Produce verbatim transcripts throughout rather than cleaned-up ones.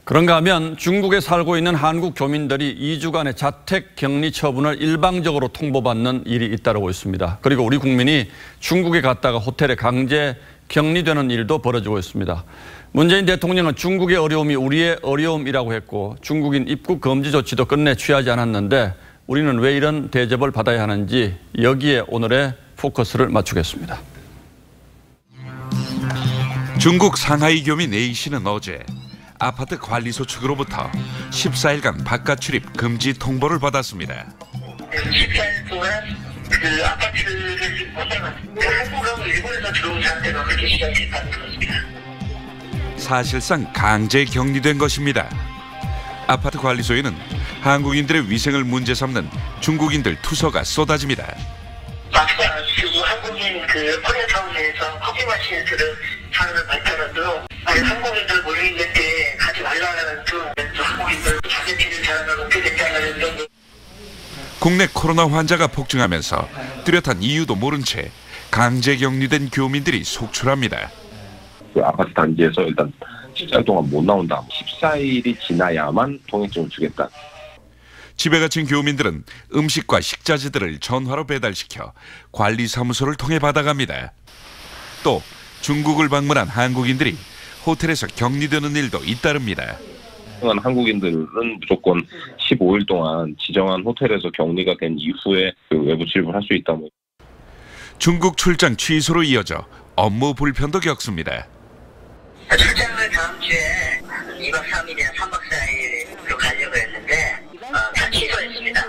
그런가 하면 중국에 살고 있는 한국 교민들이 이 주간의 자택 격리 처분을 일방적으로 통보받는 일이 잇따르고 있습니다. 그리고 우리 국민이 중국에 갔다가 호텔에 강제 격리되는 일도 벌어지고 있습니다. 문재인 대통령은 중국의 어려움이 우리의 어려움이라고 했고 중국인 입국 금지 조치도 끝내 취하지 않았는데 우리는 왜 이런 대접을 받아야 하는지 여기에 오늘의 포커스를 맞추겠습니다. 중국 상하이 교민 A씨는 어제 아파트 관리소 측으로부터 십사 일간 바깥 출입 금지 통보를 받았습니다. 십사 일 동안 그 아파트를 한국하고 일본에서 들어온 상태가 그렇게 시간이 됐다는 것입니다. 사실상 강제 격리된 것입니다. 아파트 관리소에는 한국인들의 위생을 문제 삼는 중국인들 투서가 쏟아집니다. 막상 지금 한국인 그 코리아타운에서 커피 마시는 그런 사람을 봤더라도 아니 한국인들 몰려있는데 가지 말라는 좀 한국인들 자격지는 사람을 높게 됐다는 등. 국내 코로나 환자가 폭증하면서 뚜렷한 이유도 모른 채 강제 격리된 교민들이 속출합니다. 그 아파트 단지에서 일단 십사 일 동안 못 나온다. 십사 일이 지나야만 통행증을 주겠다. 집에 갇힌 교민들은 음식과 식자재들을 전화로 배달시켜 관리사무소를 통해 받아갑니다. 또 중국을 방문한 한국인들이 호텔에서 격리되는 일도 잇따릅니다. 한국인들은 무조건 십오 일 동안 지정한 호텔에서 격리가 된 이후에 그 외부 출입을 할 수 있다. 중국 출장 취소로 이어져 업무 불편도 겪습니다. 출장을 다음 주에 이 박 삼 일이나 삼 박 사 일로 가려고 했는데 어, 다 취소했습니다.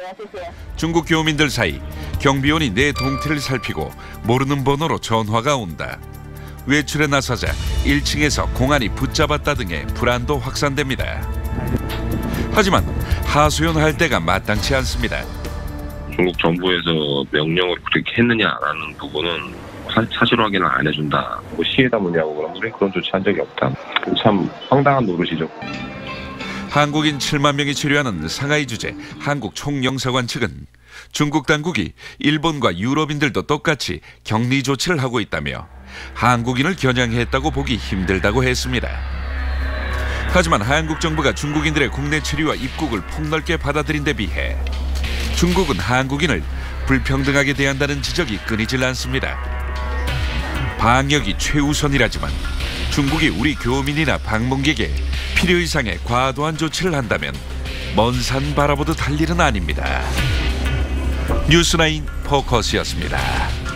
중국 교민들 사이 경비원이 내 동태를 살피고 모르는 번호로 전화가 온다. 외출에 나서자 일 층에서 공안이 붙잡았다 등의 불안도 확산됩니다. 하지만 하소연할 때가 마땅치 않습니다. 중국 정부에서 명령을 그렇게 했느냐라는 부분은 사, 사실 확인을 안 해준다. 뭐 시에다 뭐냐고 그러면 우리 그런 조치 한 적이 없다. 참 황당한 노릇이죠. 한국인 칠만 명이 체류하는 상하이 주재 한국 총영사관 측은 중국 당국이 일본과 유럽인들도 똑같이 격리 조치를 하고 있다며 한국인을 겨냥했다고 보기 힘들다고 했습니다. 하지만 한국 정부가 중국인들의 국내 체류와 입국을 폭넓게 받아들인 데 비해 중국은 한국인을 불평등하게 대한다는 지적이 끊이질 않습니다. 방역이 최우선이라지만 중국이 우리 교민이나 방문객에 필요 이상의 과도한 조치를 한다면 먼 산 바라보듯 할 일은 아닙니다. 뉴스나인 포커스였습니다.